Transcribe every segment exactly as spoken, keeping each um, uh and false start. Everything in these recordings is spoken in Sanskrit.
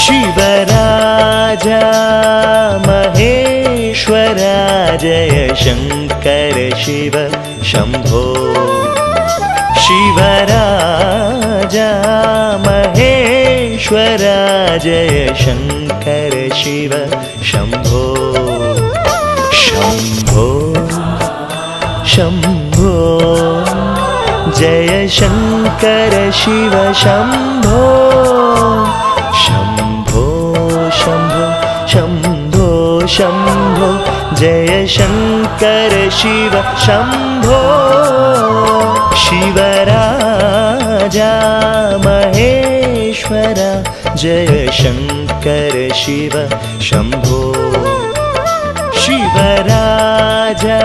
शिवराजा महेश्वरा जय शङ्कर शिव शम्भो शिवराजा महेश्वरा जय शङ्कर शिव शम्भो शम्भो शम्भो जय शङ्कर शिव शम्भो शम्भो शम्भो शम्भो शम्भो जय शङ्कर शिव शम्भो शिवराजा महेश्वरा जय शङ्कर शिव शम्भो शिवराजा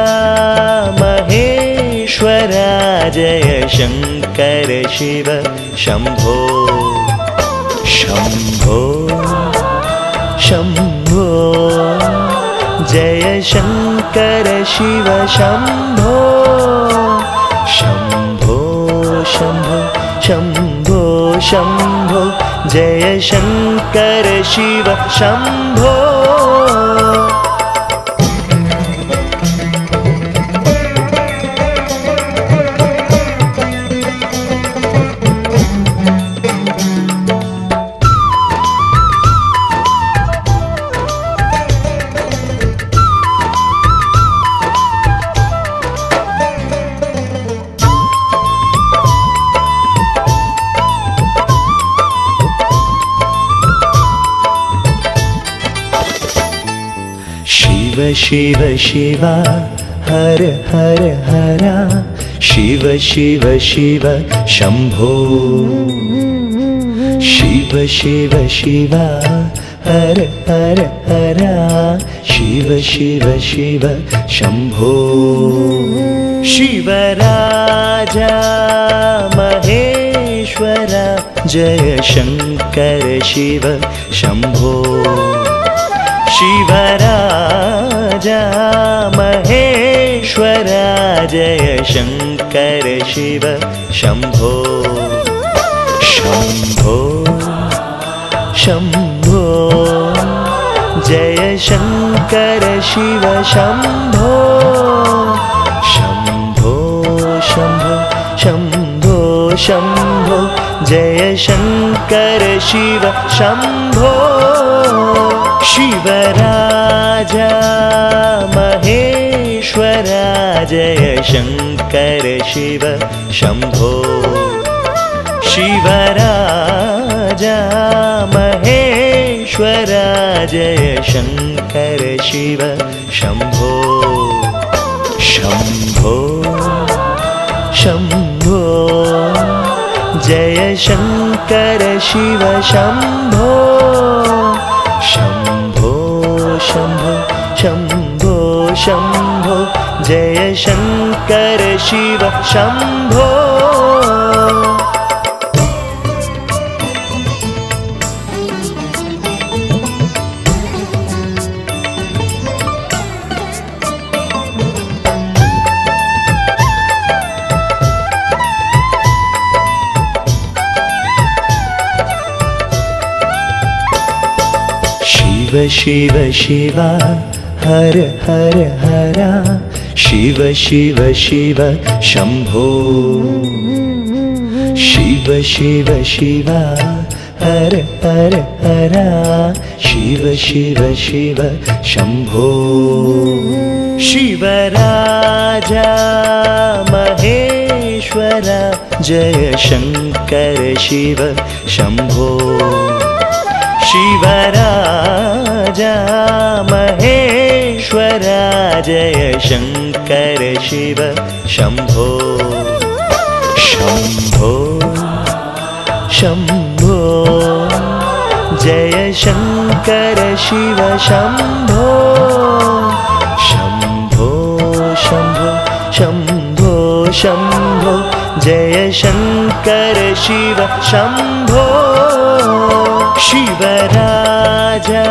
महेश्वरा जय शङ्कर शिव शम्भो शम्भो शम्भो जय शङ्कर शिव शम्भो शम्भो शम्भो शम्भो शम्भो जय शङ्कर शिव शम्भो शिव शिव हर हर हरा शिव शिव शिव शम्भो शिव शिव शिव हर हर हरा शिव शिव शिव शम्भो शिवराजा महेश्वरा जय शङ्कर शिव शम्भो शिवराजा महेश्वरा जय शङ्कर शिव शम्भो शम्भो शम्भो जय शङ्कर शिव शम्भो शम्भो शम्भो शम्भो शम्भो जय शङ्कर शिव शम्भो शिवराजा महेश्वरा जय शङ्कर शिव शम्भो शिवराजा महेश्वरा जय शङ्कर शिव शम्भो शम्भो शम्भो जय शङ्कर शिव शम्भो शम्भो शम्भो शम्भो शम्भो जय शङ्कर शिव शम्भो शिव शिव हर हर हरा शिव शिव शिव शम्भो शिव शिव शिव हर हर हरा शिव शिव शिव शम्भो शिवराजा महेश्वरा जय शङ्कर शिव शम्भो शिवराजा महेश्वरा जय शङ्कर शिव शम्भो शम्भो शम्भो जय शङ्कर शिव शम्भो शम्भो शम्भो शम्भो शम्भो जय शङ्कर शिव शम्भो शिवराजा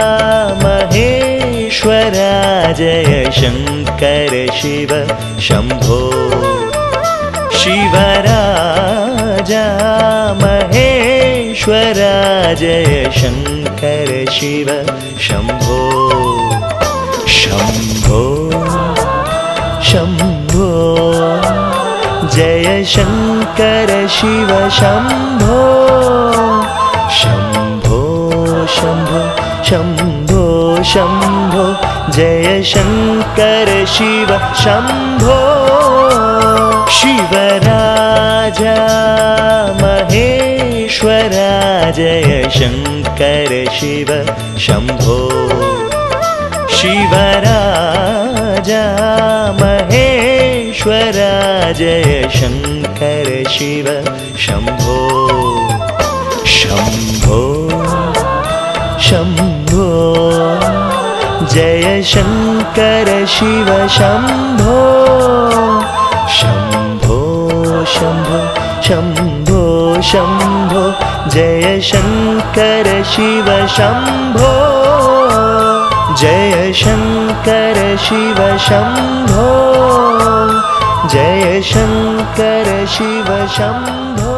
महेश्वरा जय शङ्कर शिव शम्भो शिवराजा महेश्वरा महेश्वरा जय शङ्कर शिव शम्भो शम्भो शम्भो जय शङ्कर शिव शम्भो शम्भो शम्भो शम्भो शम्भो जय शङ्कर शिव शम्भो शिवराजा महेश्वरा जय शङ्कर शिव शम्भो शिवराजा महेश्वरा जय शङ्कर शिव शम्भो शम्भो शम्भो जय शङ्कर शिव शम्भो शम्भो शम्भो शम्भो शम्भो जय शङ्कर शिव शम्भो जय शङ्कर शिव शम्भो जय शङ्कर शिव शम्भो।